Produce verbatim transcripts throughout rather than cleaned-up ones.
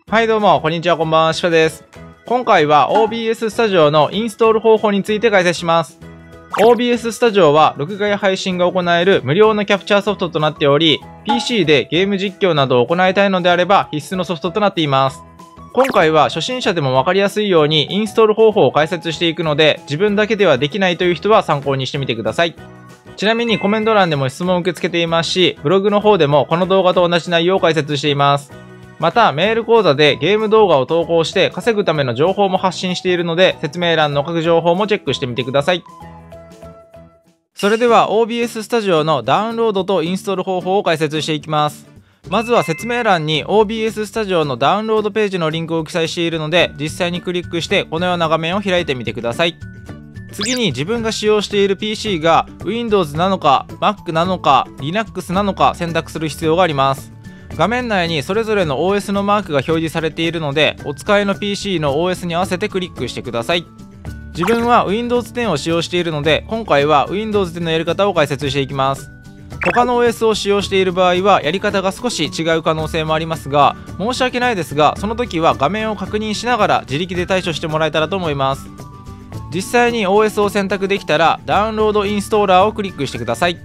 はいどうも、こんにちは、こんばんは、しばです。今回は オービーエス スタジオのインストール方法について解説します。オービーエス スタジオは録画や配信が行える無料のキャプチャーソフトとなっており、ピーシー でゲーム実況などを行いたいのであれば必須のソフトとなっています。今回は初心者でもわかりやすいようにインストール方法を解説していくので、自分だけではできないという人は参考にしてみてください。ちなみにコメント欄でも質問を受け付けていますし、ブログの方でもこの動画と同じ内容を解説しています。また、メール講座でゲーム動画を投稿して稼ぐための情報も発信しているので、説明欄の各情報もチェックしてみてください。それでは オービーエス スタジオのダウンロードとインストール方法を解説していきます。まずは説明欄に オービーエス スタジオのダウンロードページのリンクを記載しているので、実際にクリックしてこのような画面を開いてみてください。次に自分が使用している ピーシー が Windows なのか Mac なのか Linux なのか選択する必要があります。画面内にそれぞれの オーエス のマークが表示されているので、お使いの ピーシー の オーエス に合わせてクリックしてください。自分は ウィンドウズテン を使用しているので、今回は ウィンドウズテン のやり方を解説していきます。他の オーエス を使用している場合はやり方が少し違う可能性もありますが、申し訳ないですが、その時は画面を確認しながら自力で対処してもらえたらと思います。実際に オーエス を選択できたら、ダウンロードインストーラーをクリックしてください。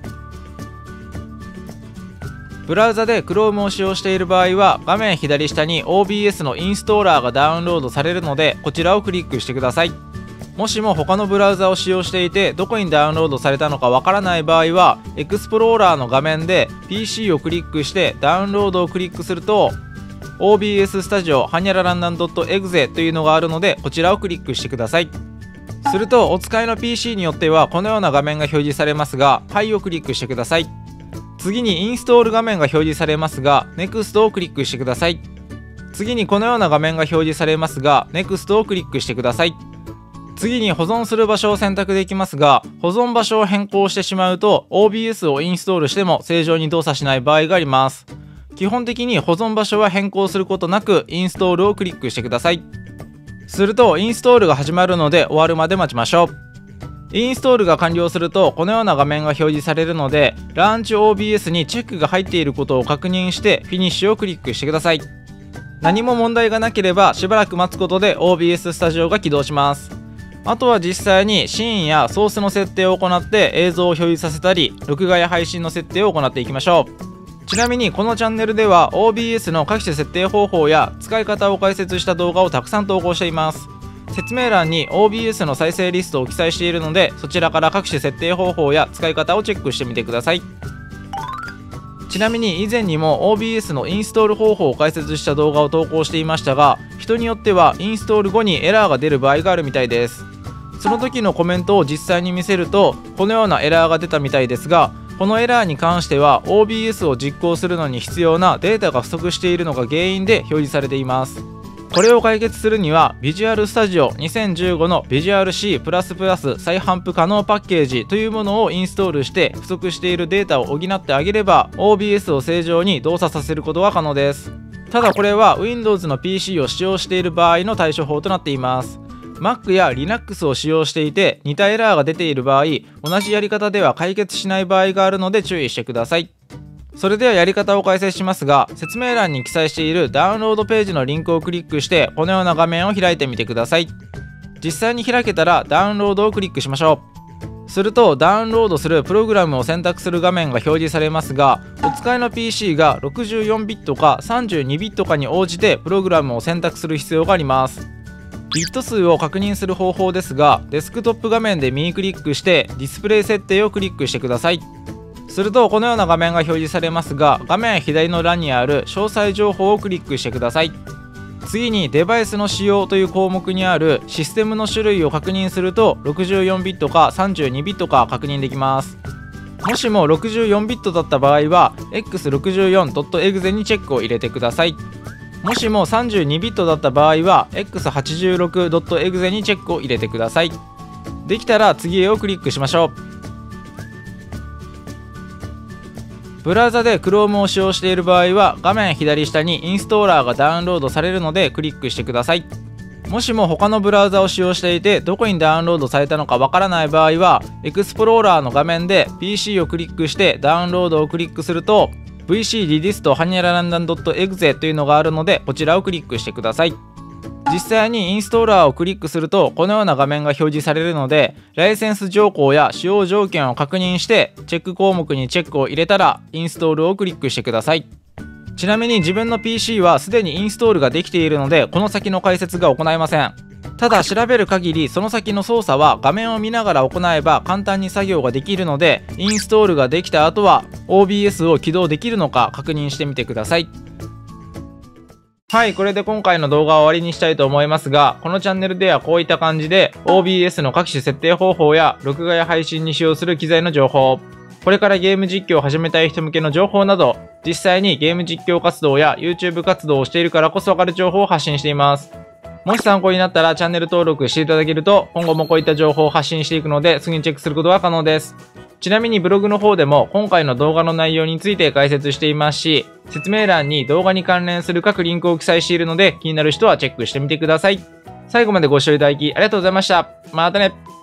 ブラウザで Chrome を使用している場合は、画面左下に オービーエス のインストーラーがダウンロードされるので、こちらをクリックしてください。もしも他のブラウザを使用していて、どこにダウンロードされたのかわからない場合は、エクスプローラーの画面で ピーシー をクリックしてダウンロードをクリックすると、オービーエス スタジオハニャラランナン .exe というのがあるので、こちらをクリックしてください。すると、お使いの ピーシー によってはこのような画面が表示されますが、はいをクリックしてください。次にインストール画面が表示されますが、ネクスト をクリックしてください。次にこのような画面が表示されますが、ネクスト をクリックしてください。次に保存する場所を選択できますが、保存場所を変更してしまうと オービーエス をインストールしても正常に動作しない場合があります。基本的に保存場所は変更することなくインストールをクリックしてください。するとインストールが始まるので、終わるまで待ちましょう。インストールが完了するとこのような画面が表示されるので、ランチ オービーエス にチェックが入っていることを確認してフィニッシュをクリックしてください。何も問題がなければしばらく待つことで オービーエス スタジオが起動します。あとは実際にシーンやソースの設定を行って映像を表示させたり、録画や配信の設定を行っていきましょう。ちなみにこのチャンネルでは オービーエス の各種設定方法や使い方を解説した動画をたくさん投稿しています。説明欄に オービーエス の再生リストを記載しているので、そちらから各種設定方法や使い方をチェックしてみてください。ちなみに以前にも オービーエス のインストール方法を解説した動画を投稿していましたが、人によってはインストール後にエラーが出る場合があるみたいです。その時のコメントを実際に見せると、このようなエラーが出たみたいですが、このエラーに関しては オービーエス を実行するのに必要なデータが不足しているのが原因で表示されています。これを解決するには Visual Studio にせんじゅうごの Visual C++ 再頒布可能パッケージというものをインストールして不足しているデータを補ってあげれば オービーエス を正常に動作させることが可能です。ただこれは Windows の ピーシー を使用している場合の対処法となっています。Mac や Linux を使用していて似たエラーが出ている場合、同じやり方では解決しない場合があるので注意してください。それではやり方を解説しますが、説明欄に記載しているダウンロードページのリンクをクリックしてこのような画面を開いてみてください。実際に開けたらダウンロードをクリックしましょう。するとダウンロードするプログラムを選択する画面が表示されますが、お使いの ピーシー がろくじゅうよんビットかさんじゅうにビットかに応じてプログラムを選択する必要があります。ビット数を確認する方法ですが、デスクトップ画面で右クリックしてディスプレイ設定をクリックしてください。するとこのような画面が表示されますが、画面左の欄にある詳細情報をクリックしてください。次にデバイスの仕様という項目にあるシステムの種類を確認するとろくじゅうよんビットかさんじゅうにビットか確認できます。もしもろくじゅうよんビットだった場合は エックスろくじゅうよんドットエグゼ にチェックを入れてください。もしもさんじゅうにビットだった場合は エックスはちじゅうろくドットエグゼ にチェックを入れてください。できたら次へをクリックしましょう。ブラウザで Chrome を使用している場合は、画面左下にインストーラーがダウンロードされるのでクリックしてください。もしも他のブラウザを使用していてどこにダウンロードされたのかわからない場合は、エクスプローラーの画面で ピーシー をクリックしてダウンロードをクリックするとブイシー リリストハニャラランダン .exe というのがあるので、こちらをクリックしてください。実際にインストーラーをクリックするとこのような画面が表示されるので、ライセンス条項や使用条件を確認してチェック項目にチェックを入れたらインストールをクリックしてください。ちなみに自分の ピーシー はすでにインストールができているので、この先の解説が行えません。ただ調べる限りその先の操作は画面を見ながら行えば簡単に作業ができるので、インストールができた後は オービーエス を起動できるのか確認してみてください。はい、これで今回の動画は終わりにしたいと思いますが、このチャンネルではこういった感じで オービーエス の各種設定方法や録画や配信に使用する機材の情報、これからゲーム実況を始めたい人向けの情報など、実際にゲーム実況活動や YouTube 活動をしているからこそわかる情報を発信しています。もし参考になったらチャンネル登録していただけると、今後もこういった情報を発信していくので、すぐにチェックすることが可能です。ちなみにブログの方でも今回の動画の内容について解説していますし、説明欄に動画に関連する各リンクを記載しているので、気になる人はチェックしてみてください。最後までご視聴いただきありがとうございました。またね。